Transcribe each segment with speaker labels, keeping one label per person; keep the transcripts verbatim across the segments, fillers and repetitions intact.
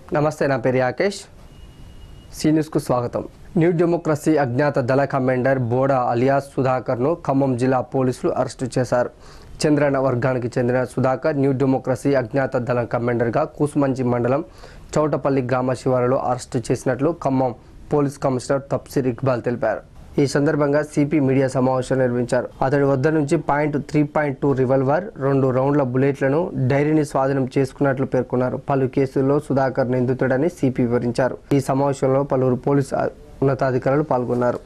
Speaker 1: నమస్తే, నా పేరు యాకేష్. సీ న్యూస్కు స్వాగతం. న్యూ డెమోక్రసీ అజ్ఞాత దళ కమాండర్ బోడా అలియాస్ సుధాకర్ను ఖమ్మం జిల్లా పోలీసులు అరెస్టు చేశారు. చంద్రన వర్గానికి చెందిన సుధాకర్ న్యూ డెమోక్రసీ అజ్ఞాత దళ కమాండర్గా కూసుమంచి మండలం చౌటపల్లి గ్రామ శివారులో అరెస్టు చేసినట్లు ఖమ్మం పోలీస్ కమిషనర్ తప్సీర్ ఇక్బాల్ తెలిపారు. ఈ సందర్భంగా సిపి మీడియా సమావేశం నిర్వహించారు. అతడి వద్ద నుంచి point three point two revolver, రెండు రౌండ్ల బుల్లెట్లను, డైరీని స్వాధీనం చేసుకున్నట్లు పేర్కొన్నారు. పలు కేసుల్లో సుధాకర్ నిందితుడని సిపి వివరించారు. ఈ సమావేశంలో పలువురు పోలీసు ఉన్నతాధికారులు పాల్గొన్నారు.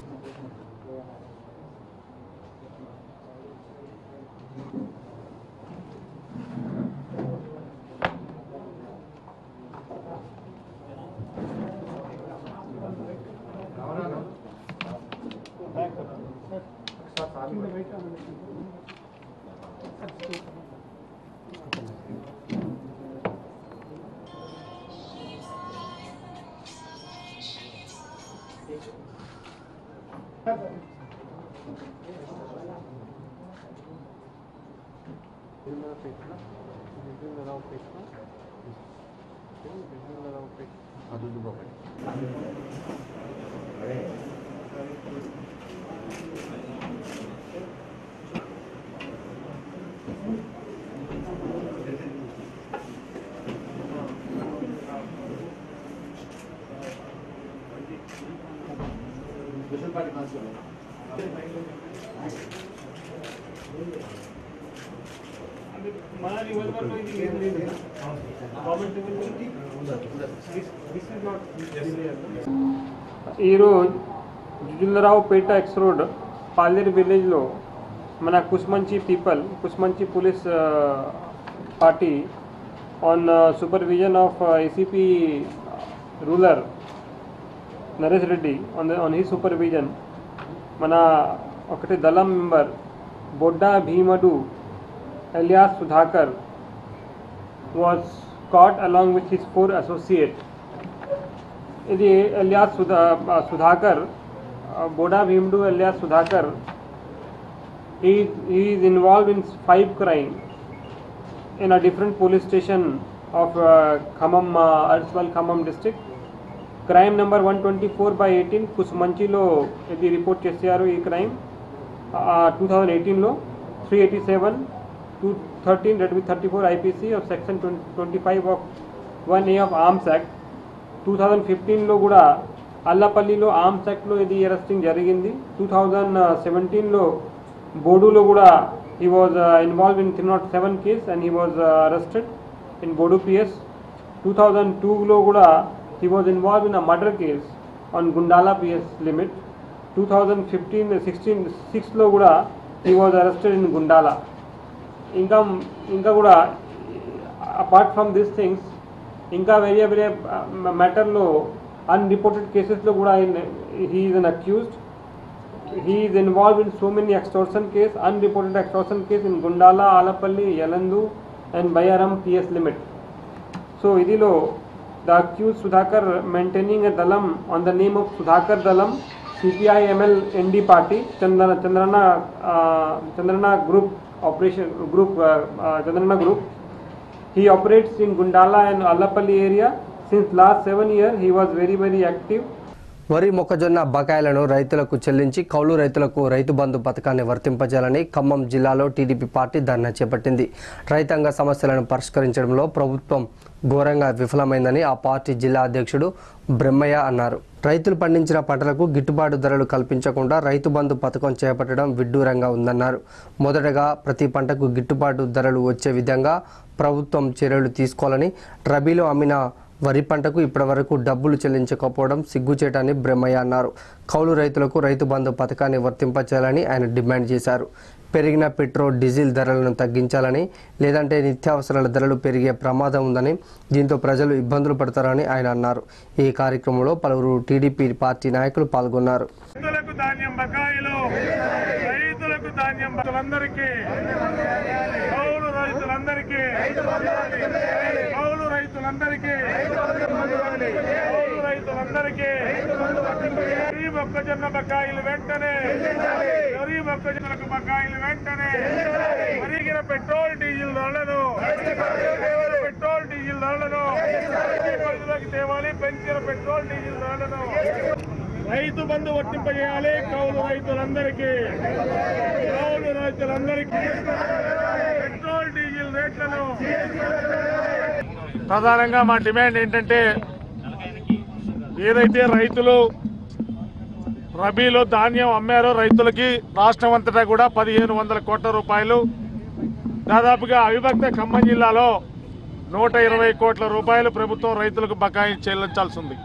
Speaker 2: ఈరోజు జుజులరావుపేట ఎక్స్ రోడ్ పాలేరు విలేజ్లో మన Kusmanchi people Kusmanchi police party on supervision of ACP rural Naresh Reddy on the on he supervision మన ఒకటి దళం member Bodda Bheemadu alias Sudhakar was caught along with his four associates. ఇది alias Sudha Sudhakar Boda Bheemdu alias Sudhakar he he is involved in five crimes in a different police station of uh, Khammam uh, Arswal Khammam district. Crime number one twenty-four by eighteen కుసుమంచిలో ఇది report చేశారు. ఈ crime two thousand eighteen లో three eighty-seven two thirteen that with thirty-four I P C of section twenty-five of one A of Arms Act. two thousand fifteen లో కూడా అల్లపల్లిలో arms act లో ఇది arresting జరిగింది. two thousand seventeen లో బోడులో కూడా he was uh, involved in three oh seven case and he was uh, arrested in Bodu P S. two thousand two లో కూడా he was involved in a murder case on Gundala P S limit. two thousand fifteen sixteen six లో కూడా he was arrested in Gundala. ఇంకా ఇంకా కూడా apart from this things ఇంకా వేరే వేరే మ్యాటర్లో అన్రిపోర్టెడ్ కేసెస్లో కూడా he is an accused. He is involve in so many extortion case, unreported extortion case in Gundala, Allapalli, Yellandu and Bayyaram PS limit. So ఇదిలో the accused Sudhakar maintaining a దళం on the name of Sudhakar దళం CPI ML ND party Chandra Chandrana Chandrana group operation group uh, uh, Chandrana group. He operates in Gundala and Allapalli area. Since last seven years he was very very active.
Speaker 1: వరి మొక్కజొన్న బకాయిలను రైతులకు చెల్లించి కౌలు రైతులకు రైతు బంధు పథకాన్ని వర్తింపజేయాలని ఖమ్మం జిల్లాలో టీడీపీ పార్టీ ధర్నా చేపట్టింది. రైతాంగ సమస్యలను పరిష్కరించడంలో ప్రభుత్వం ఘోరంగా విఫలమైందని ఆ పార్టీ జిల్లా అధ్యక్షుడు బ్రహ్మయ్య అన్నారు. రైతులు పండించిన పంటలకు గిట్టుబాటు ధరలు కల్పించకుండా రైతు బంధు పథకం చేపట్టడం విడ్డూరంగా ఉందన్నారు. మొదటగా ప్రతి పంటకు గిట్టుబాటు ధరలు వచ్చే విధంగా ప్రభుత్వం చర్యలు తీసుకోవాలని, రబీలో అమ్మిన వరి పంటకు ఇప్పటివరకు డబ్బులు చెల్లించకపోవడం సిగ్గుచేటని బ్రహ్మయ్య అన్నారు. కౌలు రైతులకు రైతు బంధు పథకాన్ని వర్తింపచేయాలని ఆయన డిమాండ్ చేశారు. పెరిగిన పెట్రోల్, డీజిల్ ధరలను తగ్గించాలని, లేదంటే నిత్యావసరాల ధరలు పెరిగే ప్రమాదం ఉందని, దీంతో ప్రజలు ఇబ్బందులు పడతారని ఆయన అన్నారు. ఈ కార్యక్రమంలో పలువురు టీడీపీ పార్టీ నాయకులు పాల్గొన్నారు.
Speaker 3: మొక్కజొన్న బకాయిలు వెంటనే వరి మొక్కజొన్నలకు బకాయిలు వెంటనే పెరిగిన పెట్రోల్ డీజిల్ ధరలను పెట్రోల్ డీజిల్ ధరలను అమలులోకి తేవాలి. పెంచిన పెట్రోల్ డీజిల్ ధరలను రైతు బంధు వర్తింపజేయాలి. కౌలు రైతులందరికీ కౌలు రైతులందరికీ పెట్రోల్ డీజిల్ రేట్లను. ప్రధానంగా మా డిమాండ్ ఏంటంటే, ఏదైతే రైతులు రబీలో ధాన్యం అమ్మారో రైతులకి రాష్ట్రం అంతటా కూడా పదిహేను వందల కోట్ల రూపాయలు, దాదాపుగా అవిభక్త ఖమ్మం జిల్లాలో నూట ఇరవై కోట్ల రూపాయలు ప్రభుత్వం రైతులకు బకాయి చెల్లించాల్సి ఉంది.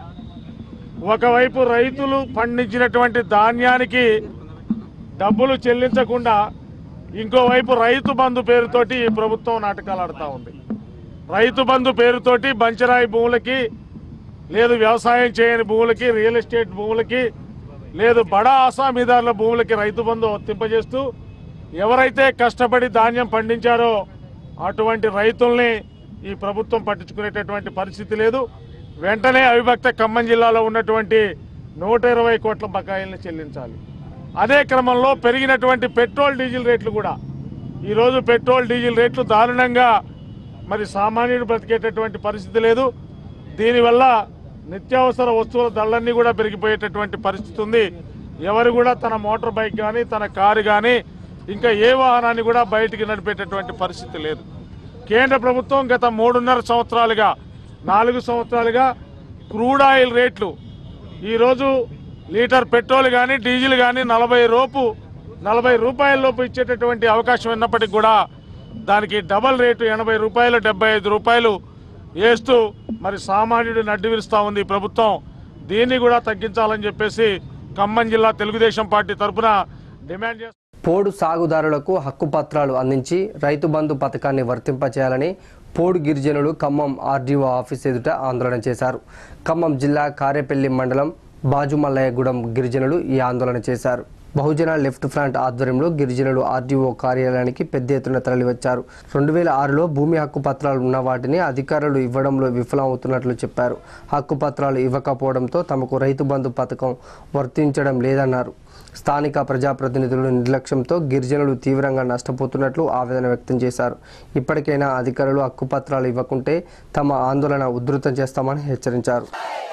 Speaker 3: ఒకవైపు రైతులు పండించినటువంటి ధాన్యానికి డబ్బులు చెల్లించకుండా ఇంకోవైపు రైతు బంధు పేరుతోటి ఈ ప్రభుత్వం నాటకాలు ఆడుతూ ఉంది. రైతు బంధు పేరుతోటి బంచరాయి భూములకి, లేదు వ్యవసాయం చేయని భూములకి, రియల్ ఎస్టేట్ భూములకి, లేదు బడా ఆసామీదారుల భూములకి రైతు బంధు వర్తింపజేస్తూ ఎవరైతే కష్టపడి ధాన్యం పండించారో అటువంటి రైతుల్ని ఈ ప్రభుత్వం పట్టించుకునేటటువంటి పరిస్థితి లేదు. వెంటనే అవిభక్త ఖమ్మం జిల్లాలో ఉన్నటువంటి నూట ఇరవై కోట్ల బకాయిల్ని చెల్లించాలి. అదే క్రమంలో పెరిగినటువంటి పెట్రోల్ డీజిల్ రేట్లు కూడా, ఈరోజు పెట్రోల్ డీజిల్ రేట్లు దారుణంగా, మరి సామాన్యుడు బ్రతికేటటువంటి పరిస్థితి లేదు. దీనివల్ల నిత్యావసర వస్తువుల ధరలన్నీ కూడా పెరిగిపోయేటటువంటి పరిస్థితి ఉంది. ఎవరు కూడా తన మోటార్ బైక్ కానీ, తన కారు కానీ, ఇంకా ఏ వాహనాన్ని కూడా బయటికి నడిపేటటువంటి పరిస్థితి లేదు. కేంద్ర ప్రభుత్వం గత మూడున్నర సంవత్సరాలుగా నాలుగు సంవత్సరాలుగా క్రూడ్ ఆయిల్ రేట్లు, ఈరోజు లీటర్ పెట్రోల్ కానీ డీజిల్ కానీ నలభై రూపు నలభై రూపాయల లోపు ఇచ్చేటటువంటి అవకాశం ఉన్నప్పటికీ కూడా దానికి డబల్ రేటు ఎనభై రూపాయలు డెబ్బై ఐదు రూపాయలు వేస్తూ మరి సామాన్యుడు నడ్డి విరుస్తూ ఉంది ప్రభుత్వం. దీన్ని కూడా తగ్గించాలని చెప్పేసి ఖమ్మం జిల్లా తెలుగుదేశం పార్టీ తరఫున డిమాండ్ చేస్తాం.
Speaker 1: పోడు సాగుదారులకు హక్కు పత్రాలు అందించి రైతు బంధు పథకాన్ని వర్తింపచేయాలని పోడు గిరిజనులు ఖమ్మం ఆర్డీఓ ఆఫీస్ ఎదుట ఆందోళన చేశారు. ఖమ్మం జిల్లా కారేపల్లి మండలం బాజుమల్లయ్యగూడెం గిరిజనులు ఈ ఆందోళన చేశారు. బహుజన లెఫ్ట్ ఫ్రంట్ ఆధ్వర్యంలో గిరిజనులు ఆర్డీఓ కార్యాలయానికి పెద్ద ఎత్తున తరలివచ్చారు. రెండు వేల ఆరులో భూమి హక్కు పత్రాలు ఉన్న వాటిని అధికారులు ఇవ్వడంలో విఫలమవుతున్నట్లు చెప్పారు. హక్కు పత్రాలు ఇవ్వకపోవడంతో తమకు రైతు బంధు పథకం వర్తించడం లేదన్నారు. స్థానిక ప్రజాప్రతినిధుల నిర్లక్ష్యంతో గిరిజనులు తీవ్రంగా నష్టపోతున్నట్లు ఆవేదన వ్యక్తం చేశారు. ఇప్పటికైనా అధికారులు హక్కు పత్రాలు ఇవ్వకుంటే తమ ఆందోళన ఉధృతం చేస్తామని హెచ్చరించారు.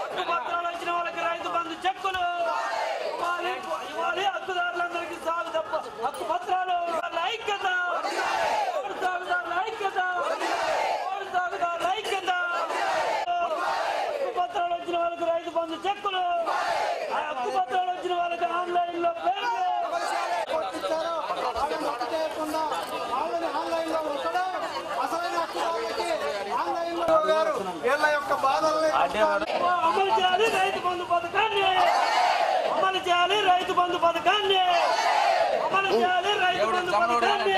Speaker 4: అమలు చేయాలి రైతు బంధు పథకాన్ని, అమలు చేయాలి రైతు బంధు పథకాన్ని, అమలు చేయాలి రైతు బంధు పథకాన్ని.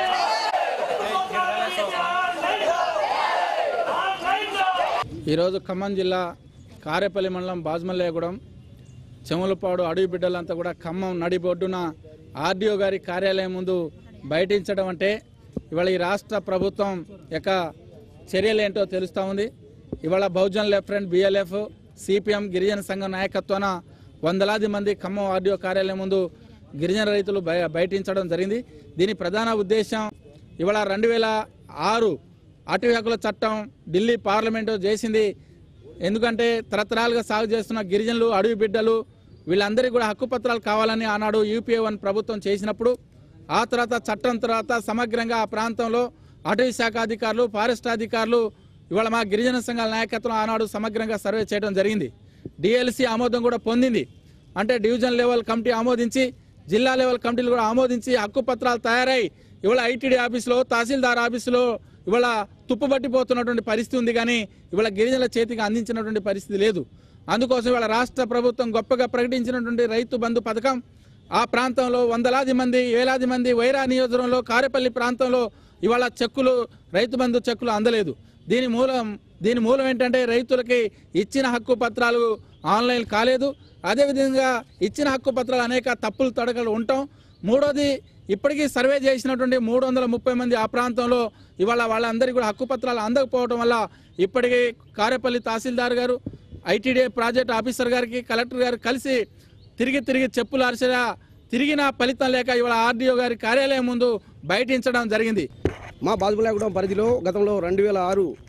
Speaker 5: ఈరోజు ఖమ్మం జిల్లా కారేపల్లి మండలం బాజుమల్లయ్యగూడెం చెములపాడు అడవి బిడ్డలంతా కూడా ఖమ్మం నడిబొడ్డున ఆర్డీఓ గారి కార్యాలయం ముందు బయటించడం అంటే ఇవాళ ఈ రాష్ట్ర ప్రభుత్వం యొక్క చర్యలు ఏంటో తెలుస్తూ ఉంది. ఇవాళ Bahujan left front BLF CPM గిరిజన సంఘం నాయకత్వాన వందలాది మంది ఖమ్మం ఆర్డీఓ కార్యాలయం ముందు గిరిజన రైతులు బయటించడం జరిగింది. దీని ప్రధాన ఉద్దేశం ఇవాళ రెండు వేల ఆరు అటవీ హక్కుల చట్టం ఢిల్లీ పార్లమెంటు చేసింది. ఎందుకంటే తరతరాలుగా సాగు చేస్తున్న గిరిజనులు అడవి బిడ్డలు వీళ్ళందరికీ కూడా హక్కు పత్రాలు కావాలని ఆనాడు యూపీఏ వన్ ప్రభుత్వం చేసినప్పుడు ఆ తర్వాత చట్టం తర్వాత సమగ్రంగా ఆ ప్రాంతంలో అటవీ శాఖ అధికారులు ఫారెస్ట్ అధికారులు ఇవాళ మా గిరిజన సంఘాల నాయకత్వం ఆనాడు సమగ్రంగా సర్వే చేయడం జరిగింది. డిఎల్సి ఆమోదం కూడా పొందింది. అంటే డివిజన్ లెవెల్ కమిటీ ఆమోదించి జిల్లా లెవెల్ కమిటీలు కూడా ఆమోదించి హక్కు పత్రాలు తయారై ఇవాళ ఐటీడీ ఆఫీసులో తహసీల్దార్ ఆఫీసులో ఇవాళ తుప్పుబట్టిపోతున్నటువంటి పరిస్థితి ఉంది. కానీ ఇవాళ గిరిజనుల చేతికి అందించినటువంటి పరిస్థితి లేదు. అందుకోసం ఇవాళ రాష్ట్ర ప్రభుత్వం గొప్పగా ప్రకటించినటువంటి రైతు బంధు పథకం ఆ ప్రాంతంలో వందలాది మంది వేలాది మంది వైరా నియోజకవర్గంలో కారేపల్లి ప్రాంతంలో ఇవాళ చెక్కులు రైతు బంధు చెక్కులు అందలేదు. దీని మూలం దీని మూలం ఏంటంటే రైతులకి ఇచ్చిన హక్కు పత్రాలు ఆన్లైన్ కాలేదు. అదేవిధంగా ఇచ్చిన హక్కు పత్రాలు అనేక తప్పులు తడకలు ఉంటాం. మూడోది ఇప్పటికీ సర్వే చేసినటువంటి మూడు వందల ముప్పై మంది ఆ ప్రాంతంలో ఇవాళ వాళ్ళందరికీ కూడా హక్కు పత్రాలు అందకపోవడం వల్ల ఇప్పటికీ కారేపల్లి తహసీల్దార్ గారు ఐటీడీఏ ప్రాజెక్ట్ ఆఫీసర్ గారికి కలెక్టర్ గారు కలిసి తిరిగి తిరిగి చెప్పులు అరిసెలా తిరిగిన ఫలితం లేక ఇవాళ ఆర్డీఓ గారి కార్యాలయం ముందు బయటించడం జరిగింది.
Speaker 6: మా బాజుమల్లయ్యగూడెం పరిధిలో గతంలో రెండు వేల ఆరు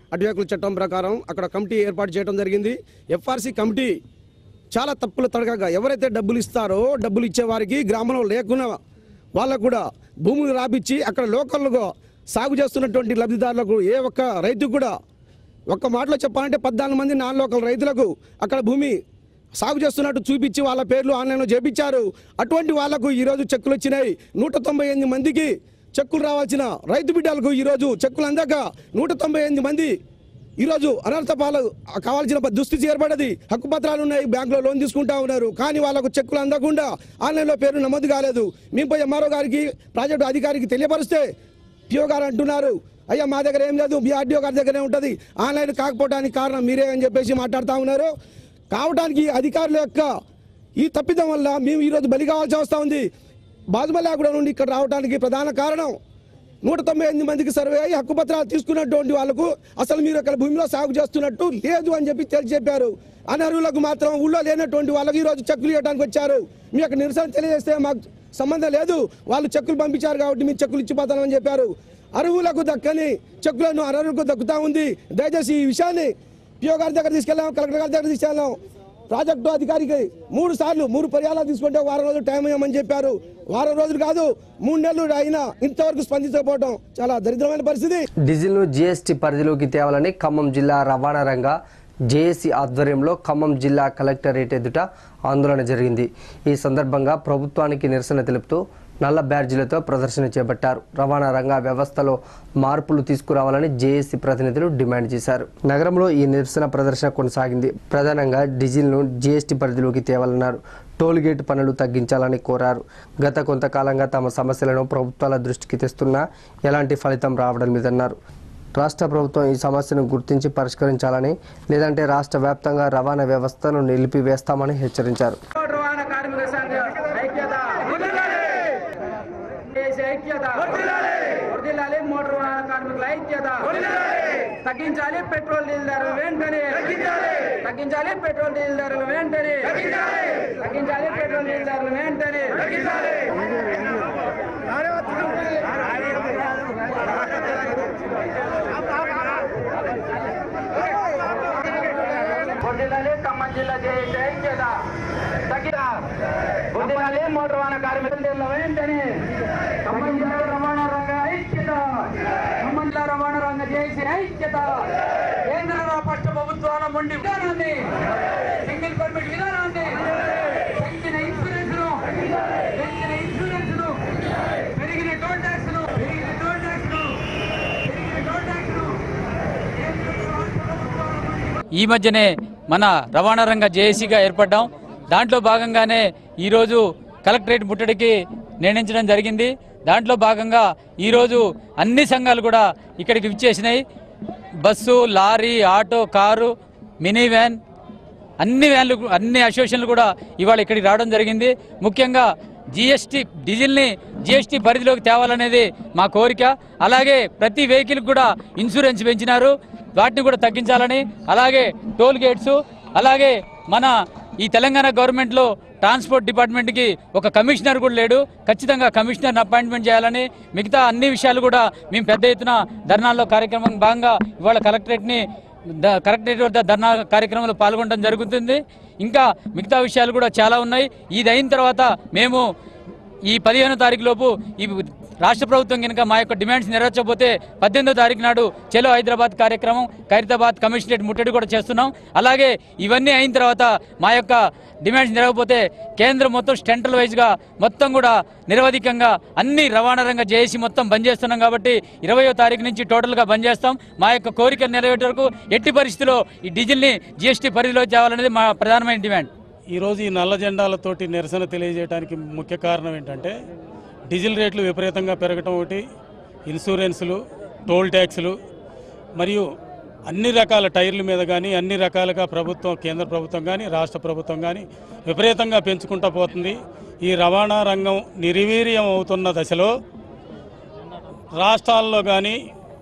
Speaker 6: అడ్వకేట్ల చట్టం ప్రకారం అక్కడ కమిటీ ఏర్పాటు చేయడం జరిగింది. ఎఫ్ఆర్సీ కమిటీ చాలా తప్పులు తడగగా ఎవరైతే డబ్బులు ఇస్తారో డబ్బులు ఇచ్చేవారికి గ్రామంలో లేకున్నా వాళ్ళకు కూడా భూములు రాపిచ్చి అక్కడ లోకల్గా సాగు చేస్తున్నటువంటి లబ్ధిదారులకు ఏ ఒక్క రైతు కూడా ఒక్క మాటలో చెప్పాలంటే పద్నాలుగు మంది నాన్ లోకల్ రైతులకు అక్కడ భూమి సాగు చేస్తున్నట్టు చూపించి వాళ్ళ పేర్లు ఆన్లైన్లో చేపించారు. అటువంటి వాళ్లకు ఈరోజు చెక్కులు వచ్చినాయి. నూట తొంభై ఎనిమిది మందికి చెక్కులు రావాల్సిన రైతు బిడ్డలకు ఈరోజు చెక్కులు అందాక నూట తొంభై ఎనిమిది మంది ఈరోజు అనర్థ పాలు కావాల్సిన దుస్థితి ఏర్పడది. హక్కు పత్రాలు ఉన్నాయి, బ్యాంకులో లోన్ తీసుకుంటా ఉన్నారు, కానీ వాళ్ళకు చెక్కులు అందకుండా ఆన్లైన్లో పేరు నమోదు కాలేదు. మేము పోయి ఎంఆర్ఓ గారికి ప్రాజెక్టు అధికారికి తెలియపరిస్తే పిఓ గారు అంటున్నారు, అయ్యా మా దగ్గర ఏం లేదు, మీ ఆర్డీఓ గారి దగ్గరే ఉంటుంది, ఆన్లైన్ కాకపోవడానికి కారణం మీరే అని చెప్పేసి మాట్లాడుతూ ఉన్నారు. కావడానికి అధికారుల యొక్క ఈ తప్పిదం వల్ల మేము ఈరోజు బలి కావాల్సి వస్తూ ఉంది. బాజుమల్లాగూడ నుండి ఇక్కడ రావడానికి ప్రధాన కారణం నూట తొంభై ఎనిమిది మందికి సర్వే అయ్యి హక్కు పత్రాలు తీసుకున్నటువంటి వాళ్ళకు అసలు మీరు అక్కడ భూమిలో సాగు చేస్తున్నట్టు లేదు అని చెప్పి తెలిసి చెప్పారు. అనర్హులకు మాత్రం ఊళ్ళో లేనటువంటి వాళ్ళకి ఈరోజు చెక్కులు ఇవ్వడానికి వచ్చారు. మీ యొక్క నిరసన తెలియజేస్తే మాకు సంబంధం లేదు, వాళ్ళు చెక్కులు పంపించారు కాబట్టి మీరు చెక్కులు ఇచ్చిపోతామని చెప్పారు. అర్హులకు దక్కని చెక్కులను అనర్హులకు దక్కుతా ఉంది. దయచేసి ఈ విషయాన్ని పిఓ గారి దగ్గర తీసుకెళ్ళాం, కలెక్టర్ గారి దగ్గర తీసుకెళ్ళాం, ప్రాజెక్టు అధికారికి మూడు సార్లు మూడు పర్యాలు తీసుకుంటే వారం రోజులు టైం ఇవ్వమని చెప్పారు. వారం రోజులు కాదు మూడు నెలలు అయినా ఇంతవరకు స్పందించకపోవడం చాలా దరిద్రమైన పరిస్థితి.
Speaker 1: డీజిల్ను జీఎస్టీ పరిధిలోకి తేవాలని ఖమ్మం జిల్లా రవాణా రంగ జేఏసీ ఆధ్వర్యంలో ఖమ్మం జిల్లా కలెక్టరేట్ ఎదుట ఆందోళన జరిగింది. ఈ సందర్భంగా ప్రభుత్వానికి నిరసన తెలుపుతూ నల్ల బ్యాడ్జీలతో ప్రదర్శన చేపట్టారు. రవాణా రంగ వ్యవస్థలో మార్పులు తీసుకురావాలని జేఏసీ ప్రతినిధులు డిమాండ్ చేశారు. నగరంలో ఈ నిరసన ప్రదర్శన కొనసాగింది. ప్రధానంగా డీజిల్ను జీఎస్టీ పరిధిలోకి తేవాలన్నారు. టోల్ గేట్ పనులు తగ్గించాలని కోరారు. గత కొంతకాలంగా తమ సమస్యలను ప్రభుత్వాల దృష్టికి తెస్తున్నా ఎలాంటి ఫలితం రావడం లేదన్నారు. రాష్ట్ర ప్రభుత్వం ఈ సమస్యను గుర్తించి పరిష్కరించాలని, లేదంటే రాష్ట్ర వ్యాప్తంగా రవాణా వ్యవస్థను నిలిపివేస్తామని హెచ్చరించారు.
Speaker 7: తగ్గించాలి పెట్రోల్ డీజిల్ ధరలు వెంటనే, తగ్గించాలి పెట్రోల్ డీజిల్ ధరలు వెంటనే, తగ్గించాలి పెట్రోల్ డీజిల్ ధరలు వెంటనే. ఖమ్మం జిల్లా జేఏసీ ఐక్యత తగ్గిన బుద్ధిలాలి మోటార్ రవాణా కార్మికుల వెంటనే. ఖమ్మం జిల్లా రవాణా రంగ ఐక్యత, ఖమ్మం జిల్లా రవాణా రంగ జేఏసీ ఐక్యత. కేంద్ర రాష్ట్ర ప్రభుత్వాల మొండి విధానాన్ని, సింగిల్ పర్మిట్ విధానాన్ని, పెంచిన ఇన్సూరెన్స్ ను పెంచిన ఇన్సూరెన్స్ ను పెరిగిన టోల్ ట్యాక్స్ ను పెరిగిన టోల్ ట్యాక్స్ ను పెరిగిన టోల్ ట్యాక్స్ ను
Speaker 8: ఈ మధ్యనే మన రవాణా రంగ జేఏసీగా ఏర్పడ్డాం. దాంట్లో భాగంగానే ఈరోజు కలెక్టరేట్ ముట్టడికి నిర్ణయించడం జరిగింది. దాంట్లో భాగంగా ఈరోజు అన్ని సంఘాలు కూడా ఇక్కడికి విచ్చేసినాయి. Bus, lorry, auto, car, mini van, అన్ని వ్యాన్లు అన్ని అసోసియేషన్లు కూడా ఇవాళ ఇక్కడికి రావడం జరిగింది. ముఖ్యంగా జీఎస్టీ డీజిల్ని జీఎస్టీ పరిధిలోకి తేవాలనేది మా కోరిక. అలాగే ప్రతి వెహికల్కి కూడా ఇన్సూరెన్స్ పెంచినారు, వాటిని కూడా తగ్గించాలని, అలాగే టోల్ గేట్స్, అలాగే మన ఈ తెలంగాణ గవర్నమెంట్లో ట్రాన్స్పోర్ట్ డిపార్ట్మెంట్కి ఒక కమిషనర్ కూడా లేడు, ఖచ్చితంగా కమిషనర్ని అపాయింట్మెంట్ చేయాలని, మిగతా అన్ని విషయాలు కూడా మేము పెద్ద ఎత్తున ధర్నాల్లో కార్యక్రమం భాగంగా ఇవాళ కలెక్టరేట్ని కలెక్టరేట్ వద్ద ధర్నా కార్యక్రమంలో పాల్గొనడం జరుగుతుంది. ఇంకా మిగతా విషయాలు కూడా చాలా ఉన్నాయి. ఇది అయిన తర్వాత మేము ఈ పదిహేనో తారీఖు లోపు ఈ రాష్ట్ర ప్రభుత్వం కనుక మా యొక్క డిమాండ్స్ నెరవేర్చకపోతే పద్దెనిమిదో తారీఖు నాడు చలో హైదరాబాద్ కార్యక్రమం, ఖైరతాబాద్ కమిషనరేట్ ముట్టడి కూడా చేస్తున్నాం. అలాగే ఇవన్నీ అయిన తర్వాత మా యొక్క డిమాండ్స్ నెరవేర్చకపోతే కేంద్రం మొత్తం సెంట్రల్ వైజ్గా మొత్తం కూడా నిరవధికంగా అన్ని రవాణా రంగ జేఏసీ మొత్తం బంద్ చేస్తున్నాం. కాబట్టి ఇరవయో తారీఖు నుంచి టోటల్గా బంద్ చేస్తాం. మా యొక్క కోరిక నెరవేరే వరకు ఎట్టి పరిస్థితిలో ఈ డీజిల్ని జీఎస్టీ పరిధిలో తేవాలనేది మా ప్రధానమైన డిమాండ్.
Speaker 9: ఈరోజు ఈ నల్ల జెండాలతోటి నిరసన తెలియజేయడానికి ముఖ్య కారణం ఏంటంటే డీజిల్ రేట్లు విపరీతంగా పెరగటం ఒకటి, ఇన్సూరెన్సులు, టోల్ ట్యాక్సులు మరియు అన్ని రకాల టైర్ల మీద కానీ అన్ని రకాలుగా ప్రభుత్వం, కేంద్ర ప్రభుత్వం కానీ రాష్ట్ర ప్రభుత్వం కానీ విపరీతంగా పెంచుకుంటూ పోతుంది. ఈ రవాణా రంగం నిర్వీర్యం అవుతున్న దశలో రాష్ట్రాల్లో కానీ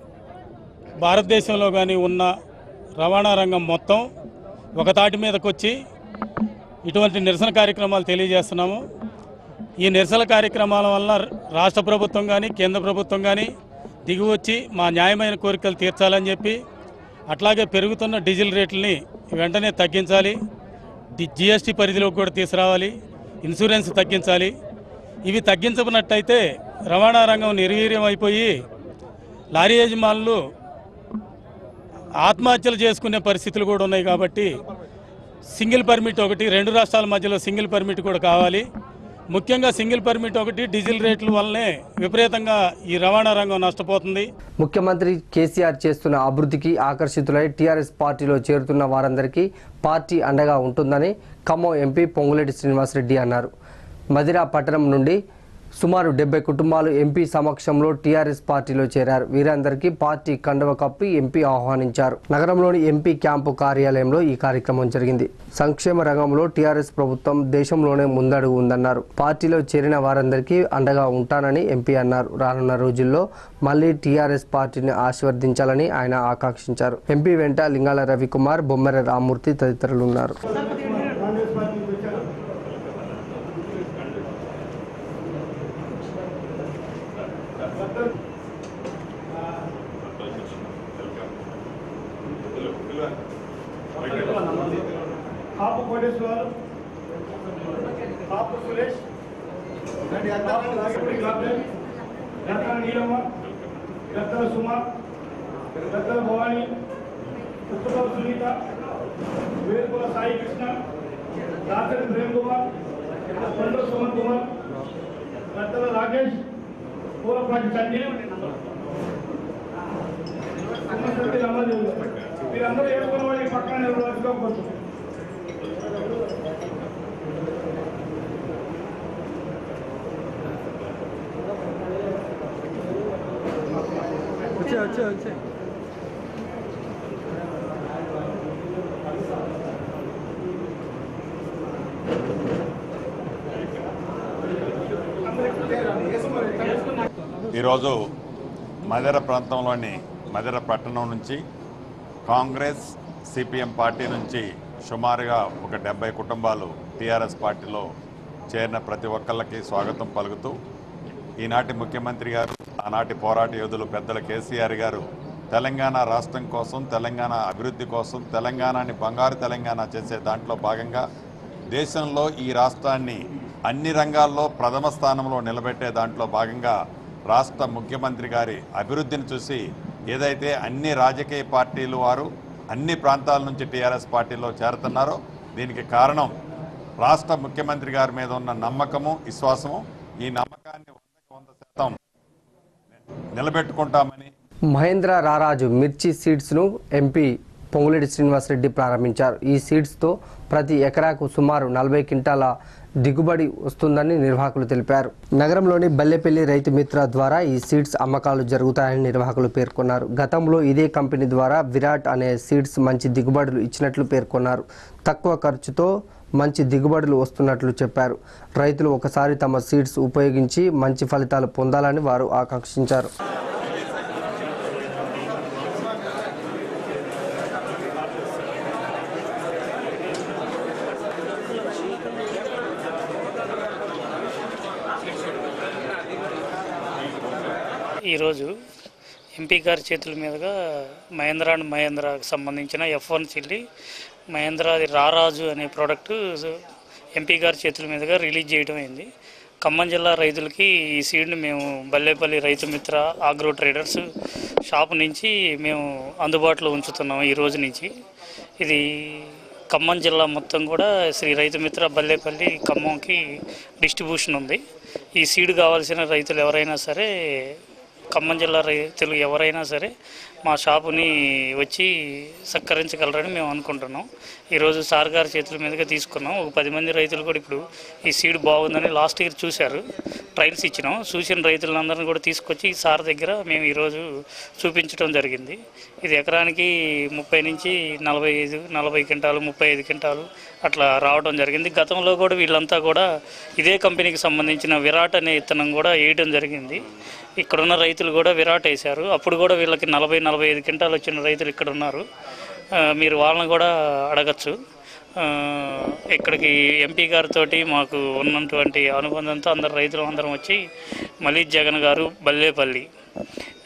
Speaker 9: భారతదేశంలో కానీ ఉన్న రవాణా రంగం మొత్తం ఒక తాటి మీదకి వచ్చి ఇటువంటి నిరసన కార్యక్రమాలు తెలియజేస్తున్నాము. ఈ నిరసన కార్యక్రమాల వల్ల రాష్ట్ర ప్రభుత్వం కానీ కేంద్ర ప్రభుత్వం కానీ దిగి వచ్చి మా న్యాయమైన కోరికలు తీర్చాలని చెప్పి, అట్లాగే పెరుగుతున్న డీజిల్ రేట్లని వెంటనే తగ్గించాలి, జిఎస్టీ పరిధిలోకి కూడా తీసుకురావాలి, ఇన్సూరెన్స్ తగ్గించాలి. ఇవి తగ్గించబడినట్టయితే రవాణా రంగం నిర్వీర్యం అయిపోయి లారీ యజమానులు ఆత్మహత్యలు చేసుకునే పరిస్థితులు కూడా ఉన్నాయి. కాబట్టి సింగిల్ పర్మిట్ ఒకటి, రెండు రాష్ట్రాల మధ్యలో సింగిల్ పర్మిట్ కూడా కావాలి. ముఖ్యంగా సింగిల్ పర్మిట్ ఒకటి, డీజిల్ రేట్ల వల్లనే విపరీతంగా ఈ రవాణా రంగం నష్టపోతుంది.
Speaker 1: ముఖ్యమంత్రి కేసీఆర్ చేస్తున్న అభివృద్ధికి ఆకర్షితులై టీఆర్ఎస్ పార్టీలో చేరుతున్న వారందరికీ పార్టీ అండగా ఉంటుందని ఖమ్మం ఎంపీ పొంగులేటి శ్రీనివాసరెడ్డి అన్నారు. మదిరా పట్టణం నుండి సుమారు డెబ్బై కుటుంబాలు ఎంపీ సమక్షంలో టీఆర్ఎస్ పార్టీలో చేరారు. వీరందరికీ పార్టీ కండువ కప్పి ఎంపీ ఆహ్వానించారు. నగరంలోని ఎంపీ క్యాంపు కార్యాలయంలో ఈ కార్యక్రమం జరిగింది. సంక్షేమ రంగంలో టీఆర్ఎస్ ప్రభుత్వం దేశంలోనే ముందడుగు ఉందన్నారు. పార్టీలో చేరిన వారందరికీ అండగా ఉంటానని ఎంపీ అన్నారు. రానున్న రోజుల్లో మళ్లీ టీఆర్ఎస్ పార్టీని ఆశీర్వదించాలని ఆయన ఆకాంక్షించారు. ఎంపీ వెంట లింగాల రవికుమార్, బొమ్మెర రామ్మూర్తి తదితరులు ఉన్నారు.
Speaker 10: కాపు కోటేశ్వర్, కాపు సురేష్, గద్దల నీలమ్మ, గద్దల సుమ, గద్దల భవాని, పుస్తకం సునీత, వేరుకుల సాయి కృష్ణ, రాత్రి ప్రేమ్ కుమార్, కొండ సుమన్ కుమార్, గద్దల రాకేష్, పూలపాటి సంజయ్, రమాదేవి. మీరందరూ వేసుకున్న వాళ్ళు పక్కన నిలబడుకోవచ్చు. వచ్చే వచ్చే వచ్చే
Speaker 11: ఈరోజు మదిర ప్రాంతంలోని మదిర పట్టణం నుంచి కాంగ్రెస్, సిపిఎం పార్టీ నుంచి సుమారుగా ఒక డెబ్బై కుటుంబాలు టీఆర్ఎస్ పార్టీలో చేరిన ప్రతి ఒక్కళ్ళకి స్వాగతం పలుకుతూ, ఈనాటి ముఖ్యమంత్రి గారు, ఆనాటి పోరాట యోధులు పెద్దల కేసీఆర్ గారు తెలంగాణ రాష్ట్రం కోసం, తెలంగాణ అభివృద్ధి కోసం, తెలంగాణని బంగారు తెలంగాణ చేసే దాంట్లో భాగంగా దేశంలో ఈ రాష్ట్రాన్ని అన్ని రంగాల్లో ప్రథమ స్థానంలో నిలబెట్టే దాంట్లో భాగంగా రాష్ట్ర ముఖ్యమంత్రి గారి అభివృద్ధిని చూసి ఏదైతే అన్ని రాజకీయ పార్టీలు వారు అన్ని ప్రాంతాల నుంచి టీఆర్ఎస్ పార్టీలో చేరుతున్నారో దీనికి కారణం రాష్ట్ర ముఖ్యమంత్రి గారి మీద ఉన్న నమ్మకము, విశ్వాసము. ఈ నమ్మకాన్ని వందకు వంద శాతం నిలబెట్టుకుంటామని
Speaker 1: మహేంద్ర రారాజు మిర్చి సీడ్స్ను ఎంపీ పొంగులేటి శ్రీనివాసరెడ్డి ప్రారంభించారు. ఈ సీడ్స్తో ప్రతి ఎకరాకు సుమారు నలభై క్వింటాల దిగుబడి వస్తుందని నిర్వాహకులు తెలిపారు. నగరంలోని బల్లెపల్లి రైతు మిత్ర ద్వారా ఈ సీడ్స్ అమ్మకాలు జరుగుతాయని నిర్వాహకులు పేర్కొన్నారు. గతంలో ఇదే కంపెనీ ద్వారా విరాట్ అనే సీడ్స్ మంచి దిగుబడులు ఇచ్చినట్లు పేర్కొన్నారు. తక్కువ ఖర్చుతో మంచి దిగుబడులు వస్తున్నట్లు చెప్పారు. రైతులు ఒకసారి తమ సీడ్స్ ఉపయోగించి మంచి ఫలితాలు పొందాలని వారు ఆకాంక్షించారు.
Speaker 12: ఈరోజు ఎంపీ గారి చేతుల మీదుగా మహేంద్ర అండ్ మహేంద్రకు సంబంధించిన ఎఫ్ వన్ చిల్లి మహేంద్ర రారాజు అనే ప్రోడక్ట్ ఎంపీ గారి చేతుల మీదుగా రిలీజ్ చేయడం అయింది. ఖమ్మం జిల్లా రైతులకి ఈ సీడ్ని మేము Ballepalli Rythu Mitra agro traders shop నుంచి మేము అందుబాటులో ఉంచుతున్నాము. ఈ రోజు నుంచి ఇది ఖమ్మం జిల్లా మొత్తం కూడా శ్రీ రైతు మిత్ర బల్లేపల్లి ఖమ్మంకి డిస్ట్రిబ్యూషన్ ఉంది. ఈ సీడ్ కావాల్సిన రైతులు ఎవరైనా సరే, ఖమ్మం జిల్లా రైతులు ఎవరైనా సరే మా షాపుని వచ్చి సత్కరించగలరని మేము అనుకుంటున్నాం. ఈరోజు సార్ గారి చేతుల మీదుగా తీసుకున్నాం. ఒక పది మంది రైతులు కూడా ఇప్పుడు ఈ సీడ్ బాగుందని లాస్ట్ ఇయర్ చూశారు, ట్రయల్స్ ఇచ్చినాం. చూసిన రైతులందరినీ కూడా తీసుకొచ్చి సార్ దగ్గర మేము ఈరోజు చూపించడం జరిగింది. ఇది ఎకరానికి ముప్పై నుంచి నలభై ఐదు నలభై క్వింటాలు ముప్పై ఐదు క్వింటాలు అట్లా రావడం జరిగింది. గతంలో కూడా వీళ్ళంతా కూడా ఇదే కంపెనీకి సంబంధించిన విరాట్ అనే విత్తనం కూడా వేయడం జరిగింది. ఇక్కడున్న రైతులు కూడా విరాట్ వేశారు. అప్పుడు కూడా వీళ్ళకి నలభై నలభై ఐదు క్వింటాలు వచ్చిన రైతులు ఇక్కడ ఉన్నారు. మీరు వాళ్ళని కూడా అడగచ్చు. ఇక్కడికి ఎంపీ గారితో మాకు ఉన్నటువంటి అనుబంధంతో అందరు రైతులు అందరం వచ్చి మలీద్ జగన్ గారు బల్లేపల్లి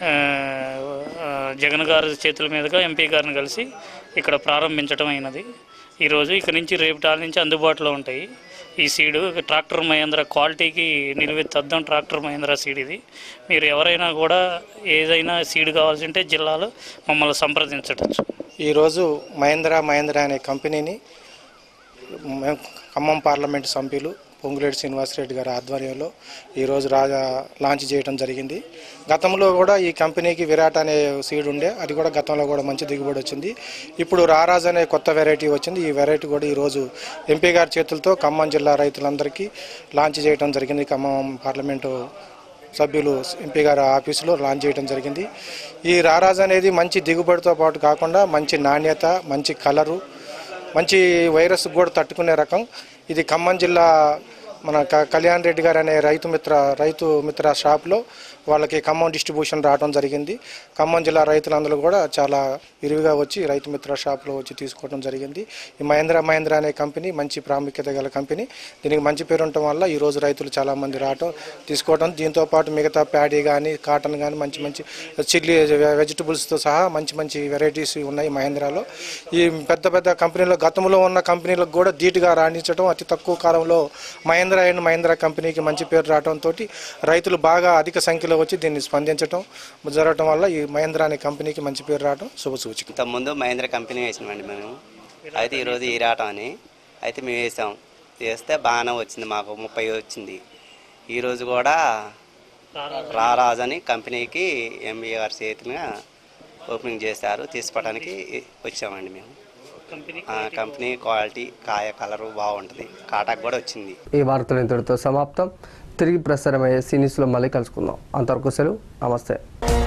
Speaker 12: జగన్ గారి చేతుల మీదుగా ఎంపీ గారిని కలిసి ఇక్కడ ప్రారంభించడం అయినది. ఈరోజు ఇక్కడి నుంచి రేపటి నుంచి అందుబాటులో ఉంటాయి. ఈ సీడు ట్రాక్టర్ మహేంద్ర క్వాలిటీకి నిలువెత్తద్దం ట్రాక్టర్ మహేంద్ర సీడ్ ఇది. మీరు ఎవరైనా కూడా ఏదైనా సీడ్ కావాల్సి ఉంటే జిల్లాలో మమ్మల్ని సంప్రదించవచ్చు.
Speaker 13: ఈరోజు మహేంద్ర మహేంద్ర అనే కంపెనీని ఖమ్మం పార్లమెంటు సభ్యులు పొంగులేటి శ్రీనివాసరెడ్డి గారి ఆధ్వర్యంలో ఈరోజు రాజా లాంచ్ చేయడం జరిగింది. గతంలో కూడా ఈ కంపెనీకి విరాట్ అనే సీడ్ ఉండే, అది కూడా గతంలో కూడా మంచి దిగుబడి వచ్చింది. ఇప్పుడు రారాజ్ అనే కొత్త వెరైటీ వచ్చింది. ఈ వెరైటీ కూడా ఈరోజు ఎంపీ గారి చేతులతో ఖమ్మం జిల్లా రైతులందరికీ లాంచ్ చేయడం జరిగింది. ఖమ్మం పార్లమెంటు సభ్యులు ఎంపీ గారి ఆఫీసులో లాంచ్ చేయడం జరిగింది. ఈ రారాజ్ అనేది మంచి దిగుబడితో పాటు కాకుండా మంచి నాణ్యత, మంచి కలరు, మంచి వైరస్ కూడా తట్టుకునే రకం. ఇది ఖమ్మం జిల్లా మన కళ్యాణ్ రెడ్డి గారు అనే రైతు మిత్ర రైతు మిత్ర షాప్లో వాళ్ళకి ఖమ్మం డిస్ట్రిబ్యూషన్ రావడం జరిగింది. ఖమ్మం జిల్లా రైతులందరూ కూడా చాలా విరివిగా వచ్చి రైతు మిత్ర షాప్లో వచ్చి తీసుకోవడం జరిగింది. ఈ మహేంద్ర మహేంద్ర అనే కంపెనీ మంచి ప్రాముఖ్యత గల కంపెనీ. దీనికి మంచి పేరు ఉండటం వల్ల ఈరోజు రైతులు చాలామంది రావటం తీసుకోవడం, దీంతో పాటు మిగతా ప్యాడీ కానీ కాటన్ కానీ మంచి మంచి చిల్లీ వెజిటబుల్స్తో సహా మంచి మంచి వెరైటీస్ ఉన్నాయి మహేంద్రలో. ఈ పెద్ద పెద్ద కంపెనీలో గతంలో ఉన్న కంపెనీలకు కూడా ధీటుగా రాణించడం, అతి తక్కువ కాలంలో మహేంద్ర అండ్ మహేంద్ర కంపెనీకి మంచి పేరు రావడంతో రైతులు బాగా అధిక సంఖ్యలో వచ్చి దీన్ని స్పందించడం జరగడం వల్ల ఈ మహేంద్ర అనే కంపెనీకి మంచి పేరు రావడం శుభసూచిక.
Speaker 14: ఇంతకుముందు మహేంద్ర కంపెనీ వేసినామండి మేము, అయితే ఈరోజు ఈ రావటం అని అయితే మేము వేసాం. వేస్తే బాగానే వచ్చింది, మాకు ముప్పై వచ్చింది. ఈరోజు కూడా రారాజ్ అని కంపెనీకి ఎంబీ గారి చేతులుగా ఓపెనింగ్ చేశారు. తీసుకోవడానికి వచ్చామండి మేము. కంపెనీ క్వాలిటీ, కాయ కలరు బాగుంటుంది, కాటాకు కూడా వచ్చింది.
Speaker 1: ఈ వార్తలు ఇంతటితో సమాప్తం. తిరిగి ప్రసారమయ్యే సీనిస్లో మళ్ళీ కలుసుకుందాం. అంతవరకు సెలవు, నమస్తే.